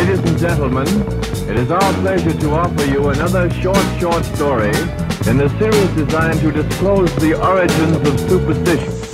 Ladies and gentlemen, it is our pleasure to offer you another short story in the series designed to disclose the origins of superstition.